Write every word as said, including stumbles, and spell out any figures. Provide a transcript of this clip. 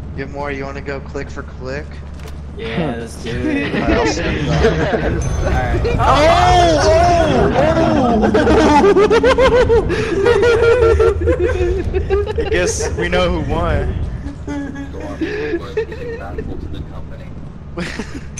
Get more. You want to go click for click? Yeah, let's do it. Alright, I'll send you that. Alright. Oh! I guess we know who won. Go on, boys, getting valuable to the company.